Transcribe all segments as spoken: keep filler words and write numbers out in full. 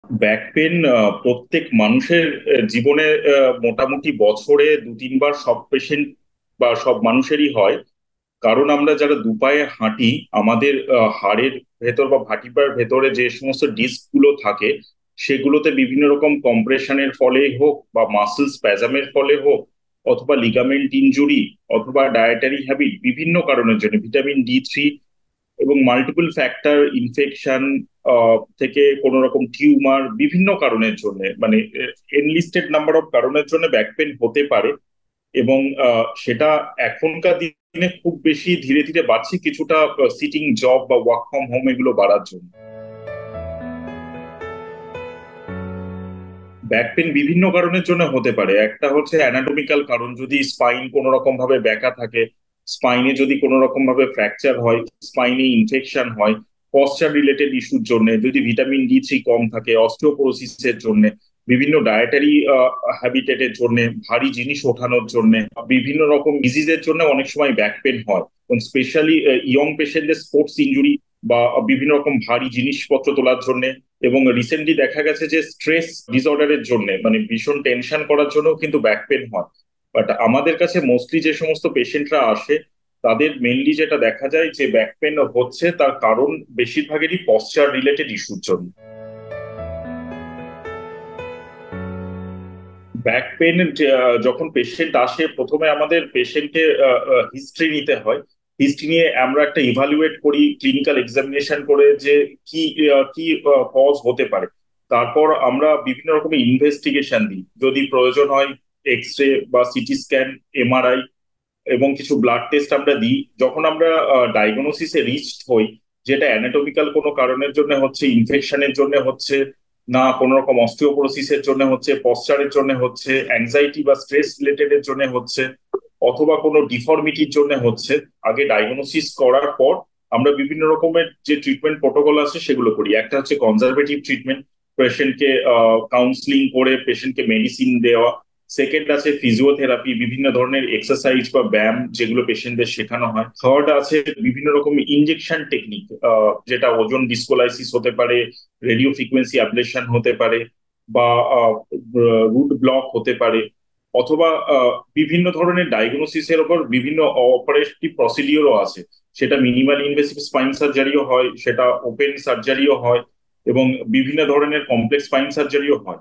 Back pain প্রত্যেক মানুষের আহ, জীবনে আহ, মোটামুটি বছরে দু তিনবার সব পেশেন্ট বা সব মানুষেরই হয়। কারণ আমরা যারা দুপায়ে হাঁটি, আমাদের আহ, হাড়ের ভেতর বা ভাটিপার ভেতরে যে সমস্ত ডিস্ক গুলো থাকে, সেগুলোতে বিভিন্ন রকম কম্প্রেশনের ফলে হোক বা মাসেল স্প্যাজামের ফলে হোক, অথবা লিগামেন্ট ইনজুরি, অথবা ডায়েটারি হ্যাবিট, বিভিন্ন কারণের জন্য ভিটামিন ডি থ্রি এবং মাল্টিপল ফ্যাক্টর ইনফেকশন থেকে কোনো রকম টিউমার, বিভিন্ন কারণের জন্য, মানে এনলিস্টেড নাম্বার অফ কারণের জন্য ব্যাক পেন হতে পারে। এবং আহ, সেটা এখনকার দিনে খুব বেশি ধীরে ধীরে বাড়ছে, কিছুটা সিটিং জব বা ওয়ার্ক ফ্রম হোম এগুলো বাড়ার জন্য। ব্যাক পেন বিভিন্ন কারণের জন্য হতে পারে। একটা হচ্ছে অ্যানাটমিক্যাল কারণ, যদি স্পাইন কোনো রকম ভাবে ব্যাকা থাকে, স্পাইনে যদি কোনো রকম ভাবে ফ্র্যাকচার হয়, স্পাইনে ইনফেকশন হয়, পশ্চার রিলেটেড ইস্যুর জন্য, যদি ভিটামিন ডি থ্রি কম থাকে, অস্টিওপোরোসিসের জন্য, বিভিন্ন ডায়েটারি হ্যাবিটেটের জন্য, ভারী জিনিস ওঠানোর জন্য, বিভিন্ন রকম ডিজিজের জন্য অনেক সময় ব্যাক পেন হয়। স্পেশালি ইয়ং পেশেন্টদের স্পোর্টস ইনজুরি বা বিভিন্ন রকম ভারী জিনিসপত্র তোলার জন্য, এবং রিসেন্টলি দেখা গেছে যে স্ট্রেস ডিসঅর্ডারের জন্য, মানে ভীষণ টেনশন করার জন্য কিন্তু ব্যাক পেন হয়। বাট আমাদের কাছে মোস্টলি যে সমস্ত পেশেন্টরা আসে, তাদের মেনলি যেটা দেখা যায় যে ব্যাক পেন হচ্ছে, তার কারণ বেশিরভাগেরই পশ্চার রিলেটেড ইস্যুর জন্য। ব্যাক পেন যখন পেশেন্ট আসে, প্রথমে আমাদের পেশেন্টের হিস্ট্রি নিতে হয়। হিস্ট্রি নিয়ে আমরা একটা ইভালুয়েট করি, ক্লিনিক্যাল এক্সামিনেশন করে, যে কি আহ, কি কজ হতে পারে। তারপর আমরা বিভিন্ন রকমের ইনভেস্টিগেশন দিই, যদি প্রয়োজন হয় এক্স রে বা সিটি স্ক্যান, এমআরআই, এবং কিছু ব্লাড টেস্ট আমরা দিই। যখন আমরা ডায়াগনোসিসে রিচড হই, যেটা অ্যানাটমিক্যাল কোনো কারণের জন্য হচ্ছে, ইনফেকশনের জন্য হচ্ছে, না কোনো রকম অস্টিওপোরোসিসের জন্য হচ্ছে, পশ্চারের জন্য হচ্ছে, অ্যাংজাইটি বা স্ট্রেস রিলেটেড এর জন্য হচ্ছে, অথবা কোনো ডিফর্মিটির জন্য হচ্ছে, আগে ডায়াগনোসিস করার পর আমরা বিভিন্ন রকমের যে ট্রিটমেন্ট প্রোটোকল আছে সেগুলো করি। একটা হচ্ছে কনজারভেটিভ ট্রিটমেন্ট, পেশেন্টকে কাউন্সিলিং করে পেশেন্টকে মেডিসিন দেওয়া। সেকেন্ড আছে ফিজিওথেরাপি, বিভিন্ন ধরনের এক্সারসাইজ বা ব্যায়াম যেগুলো পেশেন্টদের শেখানো হয়। থার্ড আছে বিভিন্ন রকম ইনজেকশন টেকনিক, যেটা ওজন ডিসকোলাইসিস হতে পারে, রেডিও ফ্রিকোয়েন্সি অ্যাবলেশন হতে পারে, বা রুট ব্লক হতে পারে, অথবা আহ, বিভিন্ন ধরনের ডায়াগনোসিসের ওপর বিভিন্ন অপারেটিভ প্রসিডিওরও আছে। সেটা মিনিমাল ইনভেসিভ স্পাইন সার্জারিও হয়, সেটা ওপেন সার্জারিও হয়, এবং বিভিন্ন ধরনের কমপ্লেক্স স্পাইন সার্জারিও হয়।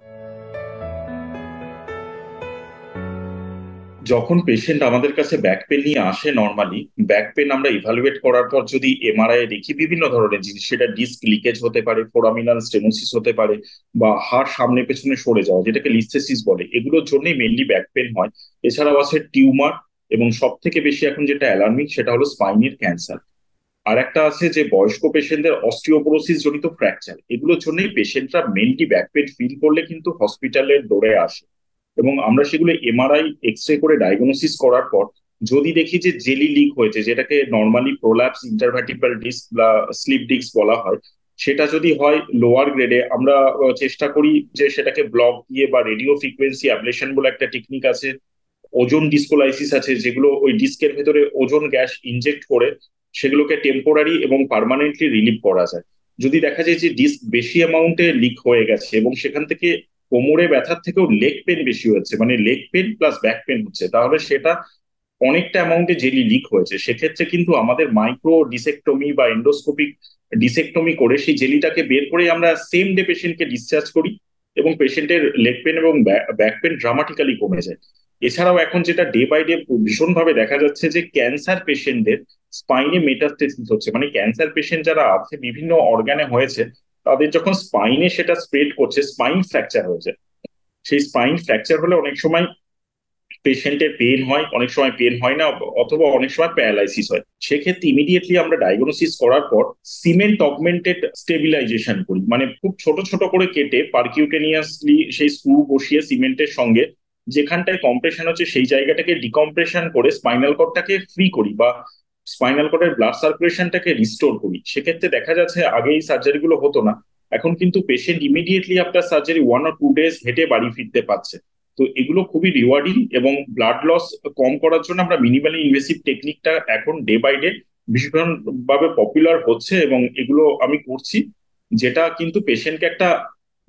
যখন পেশেন্ট আমাদের কাছে ব্যাক পেন নিয়ে আসে, নর্মালি ব্যাক পেন আমরা ইভালুয়েট করার পর যদি এমআরআই দেখি বিভিন্ন ধরনের জিনিস, সেটা ডিস্ক লিকেজ হতে পারে, ফোরামিনাল স্টেনোসিস হতে পারে, বা হাড় সামনে পেছনে সরে যাওয়া, যেটাকে লিস্থেসিস বলে, এগুলোর জন্যই মেনলি ব্যাক পেন হয়। এছাড়াও আছে টিউমার, এবং সব থেকে বেশি এখন যেটা অ্যালার্মিং সেটা হলো স্পাইনের ক্যান্সার। আর একটা আছে যে বয়স্ক পেশেন্টদের অস্টিওপোরোসিস জনিত ফ্র্যাকচার, এগুলোর জন্যই পেশেন্টরা মেনলি ব্যাক পেন ফিল করলে কিন্তু হসপিটালের দৌড়ে আসে। এবং আমরা সেগুলো এমআরআই, এক্স রে করে ডায়াগনোসিস করার পর যদি দেখি যে জেলি লিক হয়েছে, যেটাকে নর্মালি প্রোল্যাপস ইন্টারভার্টিব্রাল ডিস্ক বা স্লিপ ডিস্ক বলা হয়, সেটা যদি হয় লোয়ার গ্রেডে, আমরা আহ, চেষ্টা করি যে সেটাকে ব্লক দিয়ে বা রেডিও ফ্রিকোয়েন্সি অ্যাবলেশন বলে একটা টেকনিক আছে, ওজোন ডিসকোলাইসিস আছে, যেগুলো ওই ডিস্কের ভেতরে ওজোন গ্যাস ইনজেক্ট করে সেগুলোকে টেম্পোরারি এবং পার্মানেন্টলি রিলিভ করা যায়। যদি দেখা যায় যে ডিস্ক বেশি অ্যামাউন্টে লিক হয়ে গেছে এবং সেখান থেকে কোমরে ব্যথার থেকেও লেগ পেন বেশি হচ্ছে, মানে leg pain plus back pain হচ্ছে, তাহলে সেটা অনেকটা অ্যামাউন্টে জেলি লিক হয়েছে। সেক্ষেত্রে কিন্তু আমাদের মাইক্রো ডিসেক্টমি বা এন্ডোস্কোপিক ডিসেক্টমি করে সেই জেলিটাকে বের করে আমরা সেম ডে পেশেন্টকে ডিসচার্জ করি, এবং পেশেন্টের লেগ পেন এবং ব্যাক পেন ড্রামাটিক্যালি কমে যায়। এছাড়াও এখন যেটা ডে বাই ডে ভীষণভাবে দেখা যাচ্ছে যে ক্যান্সার পেশেন্টদের স্পাইনে মেটাস্টেসিস হচ্ছে, মানে ক্যান্সার পেশেন্ট যারা আছে বিভিন্ন অর্গানে হয়েছে, তাদের যখন স্পাইনে সেটা স্প্রেড করছে, স্পাইন ফ্র্যাকচার হয়েছে। সেই স্পাইন ফ্র্যাকচার হলে অনেক সময় পেশেন্টের পেন হয়, অনেক সময় পেন হয় না, অথবা অনেক সময় প্যারালাইসিস হয়। সেক্ষেত্রে ইমিডিয়েটলি আমরা ডায়াগনোসিস করার পর সিমেন্ট অগমেন্টেড স্টেবিলাইজেশন করি, মানে খুব ছোট ছোট করে কেটে পারকিউটেনিয়াসলি সেই স্ক্রু বসিয়ে সিমেন্টের সঙ্গে যেখানটায় কম্প্রেশন হচ্ছে সেই জায়গাটাকে ডিকম্প্রেশন করে স্পাইনাল কর্ডটাকে ফ্রি করি, বা স্পাইনাল কর্ডের ব্লাড সার্কুলেশনটাকে রিস্টোর করি। সেক্ষেত্রে দেখা যাচ্ছে আগে এই সার্জারি গুলো হতো না, এখন কিন্তু patient immediately after surgery one or two days হেঁটে বাড়ি ফিরতে পারছে। তো এগুলো খুবই রিওয়ার্ডিং, এবং ব্লাড লস কম করার জন্য আমরা মিনিমালি ইনভেসিভ টেকনিকটা এখন ডে বাই ডে ভীষণ ভাবে পপুলার হচ্ছে, এবং এগুলো আমি করছি, যেটা কিন্তু পেশেন্টকে একটা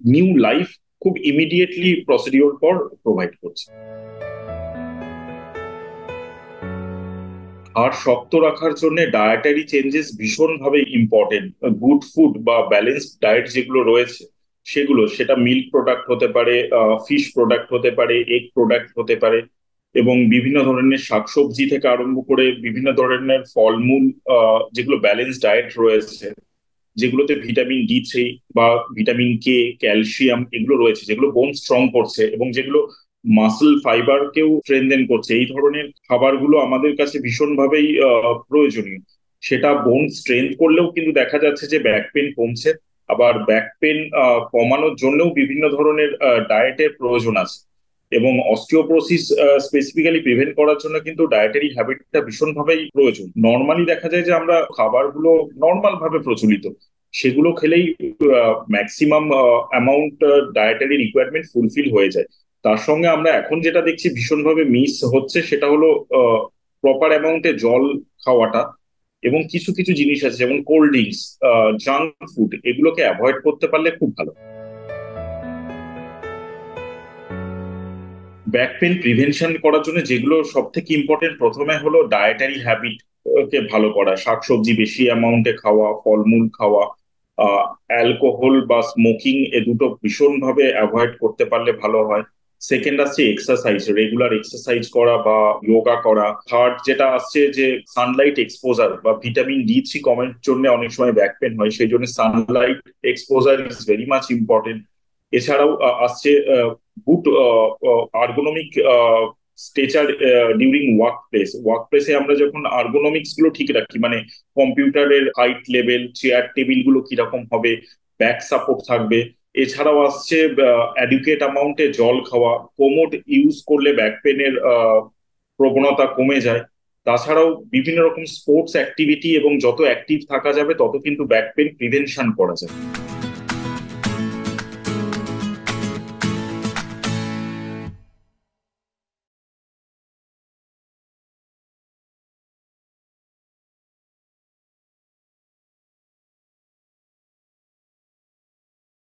নিউ লাইফ খুব ইমিডিয়েটলি প্রসিডিওর পর প্রোভাইড করছে। আর শক্ত রাখার জন্য ডায়েটারি চেঞ্জেস ভীষণভাবে ইম্পর্টেন্ট। গুড ফুড বা ব্যালেন্সড ডায়েট যেগুলো রয়েছে সেগুলো, সেটা মিল্ক প্রোডাক্ট হতে পারে, ফিশ প্রোডাক্ট হতে পারে, এগ প্রোডাক্ট হতে পারে, এবং বিভিন্ন ধরনের শাকসবজি থেকে আরম্ভ করে বিভিন্ন ধরনের ফলমূল, আহ, যেগুলো ব্যালেন্স ডায়েট রয়েছে, যেগুলোতে ভিটামিন ডি থ্রি বা ভিটামিন কে, ক্যালসিয়াম এগুলো রয়েছে, যেগুলো বোন স্ট্রং করছে এবং যেগুলো মাসল ফাইবারকেও স্ট্রেনদেন করছে, এই ধরনের খাবারগুলো আমাদের কাছে ভীষণভাবেই আহ, প্রয়োজনীয়। সেটা বোন স্ট্রেংথ করলেও কিন্তু দেখা যাচ্ছে যে ব্যাক পেন কমছে। আবার ব্যাক পেন কমানোর জন্যও বিভিন্ন ধরনের ডায়েটের প্রয়োজন আছে, এবং অস্টিওপোরোসিস স্পেসিফিক্যালি প্রিভেন্ট করার জন্য কিন্তু ডায়েটারি হ্যাবিটটা ভীষণভাবেই প্রয়োজন। নর্মালি দেখা যায় যে আমরা খাবারগুলো নর্মাল ভাবে প্রচলিত, সেগুলো খেলেই maximum amount dietary requirement fulfil হয়ে যায়। তার সঙ্গে আমরা এখন যেটা দেখছি ভীষণভাবে মিস হচ্ছে, সেটা হলো প্রপার অ্যামাউন্টে জল খাওয়াটা, এবং কিছু কিছু জিনিস আছে যেমন কোল্ড ড্রিঙ্কস, জাঙ্ক ফুড, এগুলোকে অ্যাভয়েড করতে পারলে খুব ভালো। ব্যাক পেন প্রিভেনশন করার জন্য যেগুলো সব থেকে ইম্পর্টেন্ট, প্রথমে হলো ডায়েটারি হ্যাবিট কে ভালো করা, শাকসবজি বেশি অ্যামাউন্টে খাওয়া, ফলমূল খাওয়া, আহ অ্যালকোহল বা স্মোকিং এ দুটো ভীষণভাবে অ্যাভয়েড করতে পারলে ভালো হয়। সেকেন্ড আসছে এক্সারসাইজ, রেগুলার এক্সারসাইজ করা বা যোগা করা। থার্ড যেটা আসছে যে সানলাইট এক্সপোজার বা ভিটামিন ডি থ্রি কমের জন্য অনেক সময় ব্যাক পেন হয়, সেই জন্য sunlight exposure is very much important. এছাড়াও আহ, আসছে good ergonomic stretcher during work place. Work প্লেসে আমরা যখন আর্গোনমিক্স গুলো ঠিক রাখি, মানে কম্পিউটারের হাইট লেভেল, চেয়ার টেবিল গুলো কিরকম হবে, ব্যাক সাপোর্ট থাকবে। এছাড়াও আসছে অ্যাডিকুয়েট অ্যামাউন্টে জল খাওয়া, কোমোড ইউজ করলে ব্যাক পেনের প্রবণতা কমে যায়। তাছাড়াও বিভিন্ন রকম স্পোর্টস অ্যাক্টিভিটি, এবং যত অ্যাক্টিভ থাকা যাবে তত কিন্তু ব্যাক পেন প্রিভেনশন করা যায়।